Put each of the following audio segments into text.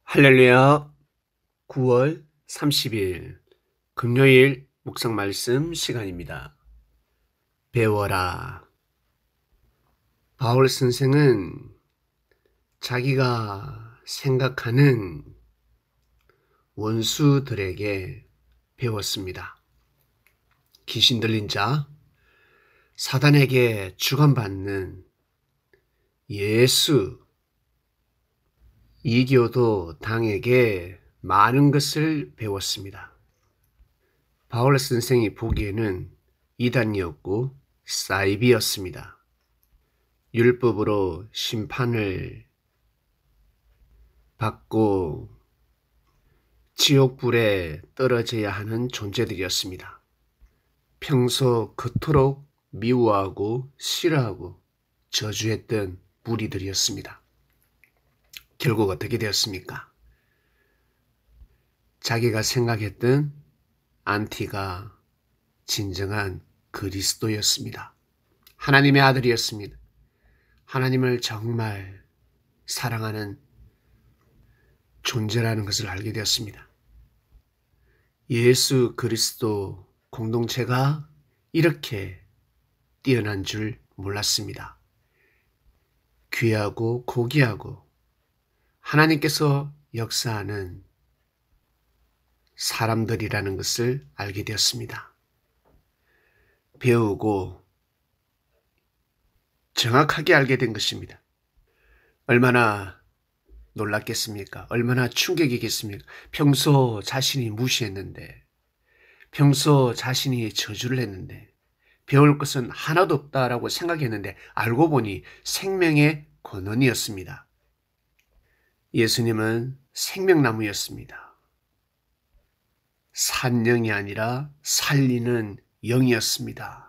할렐루야. 9월 30일 금요일 묵상 말씀 시간입니다. 배워라. 바울 선생은 자기가 생각하는 원수들에게 배웠습니다. 귀신 들린 자, 사단에게 주관받는 예수, 이교도 당에게 많은 것을 배웠습니다. 바울 선생이 보기에는 이단이었고 사이비였습니다. 율법으로 심판을 받고 지옥불에 떨어져야 하는 존재들이었습니다. 평소 그토록 미워하고 싫어하고 저주했던 무리들이었습니다. 결국 어떻게 되었습니까? 자기가 생각했던 안티가 진정한 그리스도였습니다. 하나님의 아들이었습니다. 하나님을 정말 사랑하는 존재라는 것을 알게 되었습니다. 예수 그리스도 공동체가 이렇게 뛰어난 줄 몰랐습니다. 귀하고 고귀하고 하나님께서 역사하는 사람들이라는 것을 알게 되었습니다. 배우고 정확하게 알게 된 것입니다. 얼마나 놀랐겠습니까? 얼마나 충격이겠습니까? 평소 자신이 무시했는데, 평소 자신이 저주를 했는데, 배울 것은 하나도 없다라고 생각했는데 알고 보니 생명의 권원이었습니다. 예수님은 생명나무였습니다. 산영이 아니라 살리는 영이었습니다.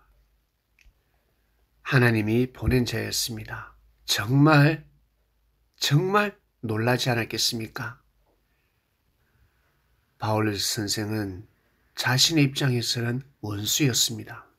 하나님이 보낸 자였습니다. 정말 놀라지 않았겠습니까? 바울 선생은 자신의 입장에서는 원수였습니다.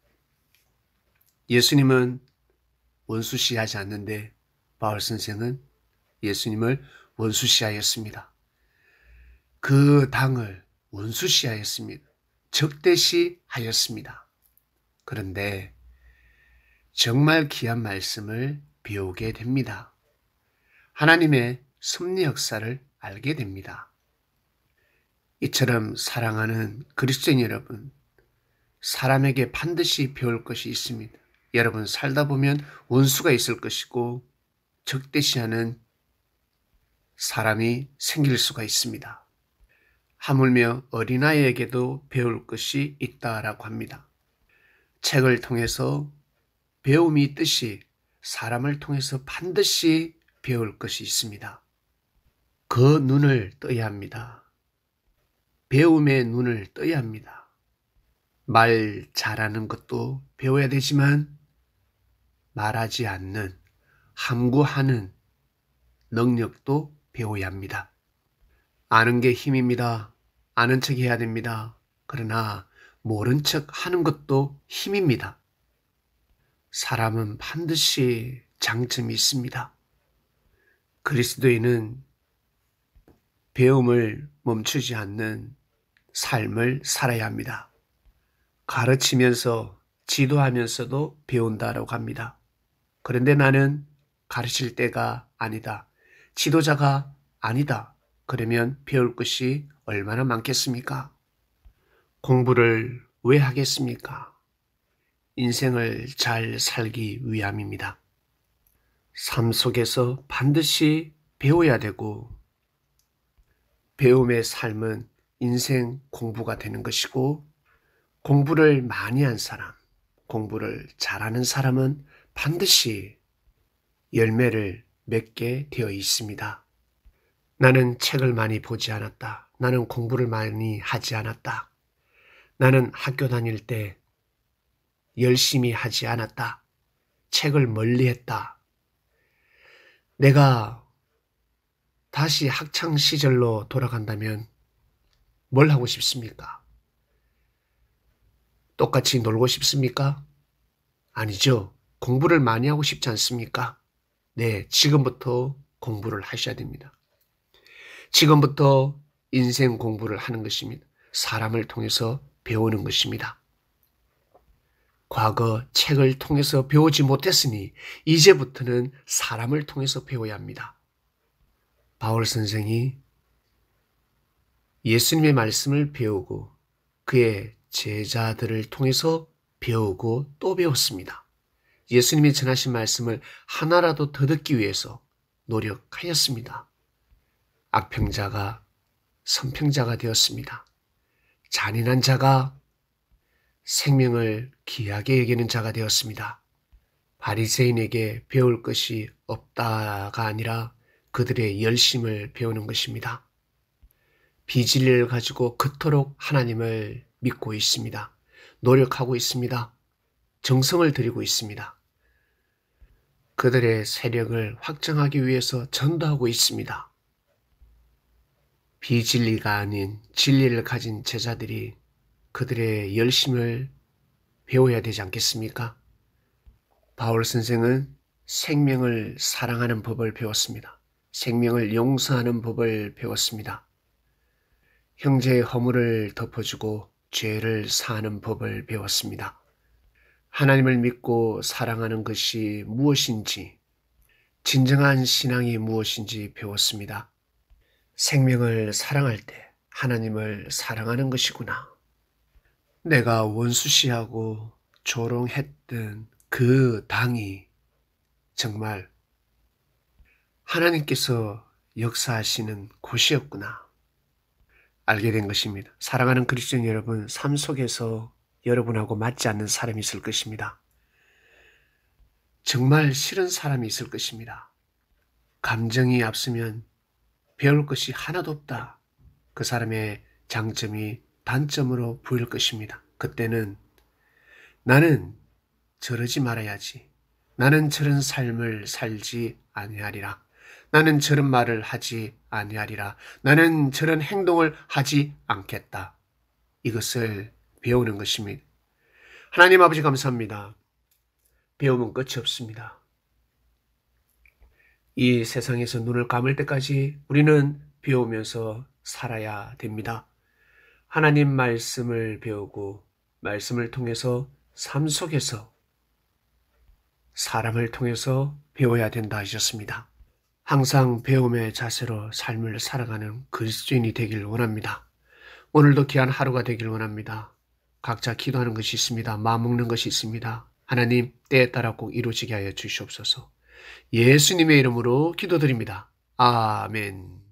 예수님은 원수시하지 않는데 바울 선생은 예수님을 원수시하였습니다. 그 당을 원수시하였습니다. 적대시하였습니다. 그런데 정말 귀한 말씀을 배우게 됩니다. 하나님의 섭리 역사를 알게 됩니다. 이처럼 사랑하는 그리스도인 여러분, 사람에게 반드시 배울 것이 있습니다. 여러분 살다 보면 원수가 있을 것이고 적대시하는 사람이 생길 수가 있습니다. 하물며 어린아이에게도 배울 것이 있다라고 합니다. 책을 통해서 배움이 있듯이 사람을 통해서 반드시 배울 것이 있습니다. 그 눈을 떠야 합니다. 배움의 눈을 떠야 합니다. 말 잘하는 것도 배워야 되지만 말하지 않는, 함구하는 능력도 배워야 합니다. 아는 게 힘입니다. 아는 척 해야 됩니다. 그러나 모른 척 하는 것도 힘입니다. 사람은 반드시 장점이 있습니다. 그리스도인은 배움을 멈추지 않는 삶을 살아야 합니다. 가르치면서 지도하면서도 배운다라고 합니다. 그런데 나는 가르칠 때가 아니다. 지도자가 아니다. 그러면 배울 것이 얼마나 많겠습니까? 공부를 왜 하겠습니까? 인생을 잘 살기 위함입니다. 삶 속에서 반드시 배워야 되고 배움의 삶은 인생 공부가 되는 것이고 공부를 많이 한 사람, 공부를 잘하는 사람은 반드시 열매를 맺게 되어 있습니다. 나는 책을 많이 보지 않았다. 나는 공부를 많이 하지 않았다. 나는 학교 다닐 때 열심히 하지 않았다. 책을 멀리했다. 내가 다시 학창 시절로 돌아간다면 뭘 하고 싶습니까? 똑같이 놀고 싶습니까? 아니죠. 공부를 많이 하고 싶지 않습니까? 네, 지금부터 공부를 하셔야 됩니다. 지금부터 인생 공부를 하는 것입니다. 사람을 통해서 배우는 것입니다. 과거 책을 통해서 배우지 못했으니 이제부터는 사람을 통해서 배워야 합니다. 바울 선생이 예수님의 말씀을 배우고 그의 제자들을 통해서 배우고 또 배웠습니다. 예수님이 전하신 말씀을 하나라도 더 듣기 위해서 노력하였습니다. 악평자가 선평자가 되었습니다. 잔인한 자가 생명을 귀하게 여기는 자가 되었습니다. 바리새인에게 배울 것이 없다가 아니라 그들의 열심을 배우는 것입니다. 비진리를 가지고 그토록 하나님을 믿고 있습니다. 노력하고 있습니다. 정성을 들이고 있습니다. 그들의 세력을 확장하기 위해서 전도하고 있습니다. 비진리가 아닌 진리를 가진 제자들이 그들의 열심을 배워야 되지 않겠습니까? 바울 선생은 생명을 사랑하는 법을 배웠습니다. 생명을 용서하는 법을 배웠습니다. 형제의 허물을 덮어주고 죄를 사하는 법을 배웠습니다. 하나님을 믿고 사랑하는 것이 무엇인지, 진정한 신앙이 무엇인지 배웠습니다. 생명을 사랑할 때 하나님을 사랑하는 것이구나. 내가 원수시하고 조롱했던 그 당이 정말 하나님께서 역사하시는 곳이었구나. 알게 된 것입니다. 사랑하는 그리스도인 여러분, 삶 속에서 여러분하고 맞지 않는 사람이 있을 것입니다. 정말 싫은 사람이 있을 것입니다. 감정이 앞서면 배울 것이 하나도 없다. 그 사람의 장점이 단점으로 보일 것입니다. 그때는 나는 저러지 말아야지. 나는 저런 삶을 살지 아니하리라. 나는 저런 말을 하지 아니하리라. 나는 저런 행동을 하지 않겠다. 이것을 배우는 것입니다. 하나님 아버지 감사합니다. 배움은 끝이 없습니다. 이 세상에서 눈을 감을 때까지 우리는 배우면서 살아야 됩니다. 하나님 말씀을 배우고 말씀을 통해서 삶 속에서 사람을 통해서 배워야 된다 하셨습니다. 항상 배움의 자세로 삶을 살아가는 그리스도인이 되길 원합니다. 오늘도 귀한 하루가 되길 원합니다. 각자 기도하는 것이 있습니다. 마음먹는 것이 있습니다. 하나님 때에 따라 꼭 이루어지게 하여 주시옵소서. 예수님의 이름으로 기도드립니다. 아멘.